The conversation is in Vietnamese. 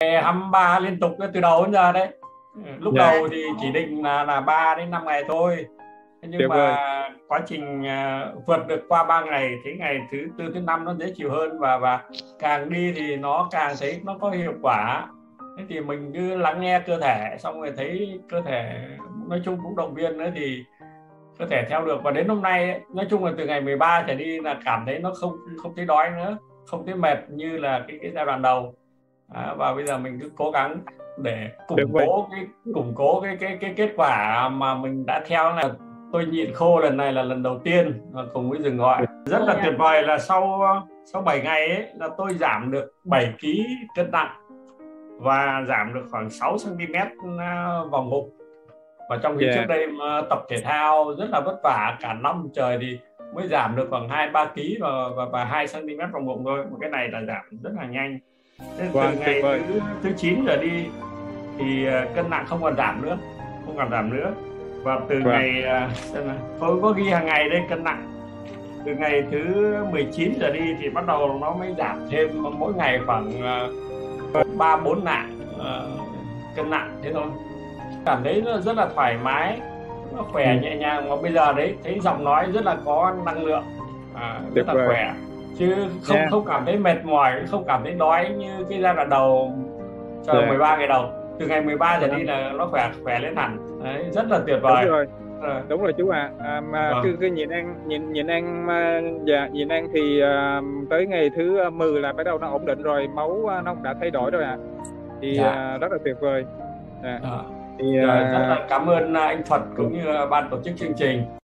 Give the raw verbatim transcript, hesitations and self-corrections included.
hai mươi ba liên tục từ đầu đến giờ đấy. Lúc Dạ. đầu thì chỉ định là là ba đến năm ngày thôi. Thế nhưng Tuyệt mà vời. quá trình uh, vượt được qua ba ngày, thế ngày thứ tư thứ năm nó dễ chịu hơn, và và càng đi thì nó càng thấy nó có hiệu quả. Thế thì mình cứ lắng nghe cơ thể, xong rồi thấy cơ thể nói chung cũng động viên nữa thì cơ thể theo được. Và đến hôm nay ấy, nói chung là từ ngày mười ba trở đi là cảm thấy nó không không thấy đói nữa, không thấy mệt như là cái cái giai đoạn đầu. À, và bây giờ mình cứ cố gắng để Tuyệt củng vời. cố cái củng cố cái cái cái kết quả mà mình đã theo. Là tôi nhịn khô lần này là lần đầu tiên cùng với Dừng Gọi. Rất là tuyệt vời là sau sau bảy ngày ấy là tôi giảm được bảy ki lô gam cân nặng và giảm được khoảng sáu xăng ti mét vòng bụng. Và trong khi Yeah. trước đây mà tập thể thao rất là vất vả cả năm trời thì mới giảm được khoảng hai ba ki lô gam và, và, và hai xăng ti mét vòng bụng thôi. Một cái này là giảm rất là nhanh. Thế Wow, từ tuyệt ngày vời. thứ, thứ chín giờ đi thì cân nặng không còn giảm nữa, không còn giảm nữa. Và từ Wow. ngày tôi có ghi hàng ngày đây cân nặng, từ ngày thứ mười chín giờ đi thì bắt đầu nó mới giảm thêm mỗi ngày khoảng ba bốn nặng uh, cân nặng thế thôi. Cảm thấy nó rất là thoải mái, nó khỏe, ừ. nhẹ nhàng. Và bây giờ đấy thấy giọng nói rất là có năng lượng, à, rất là khỏe, chứ không yeah. không cảm thấy mệt mỏi, không cảm thấy đói như cái giai đoạn đầu cho yeah. mười ba ngày đầu. Từ ngày mười ba giờ đi là nó khỏe khỏe lên hẳn. Đấy, rất là tuyệt vời. Đúng rồi. À. Đúng rồi chú ạ. À. À, mà vâng. cứ, cứ nhịn ăn nhịn nhịn ăn dạ nhịn ăn thì uh, tới ngày thứ mười là bắt đầu nó ổn định rồi, máu uh, nó cũng đã thay đổi rồi ạ. À. Thì dạ. uh, rất là tuyệt vời. À. À. Thì uh, rất là cảm ơn anh Thuật cũng như ban tổ chức chương trình.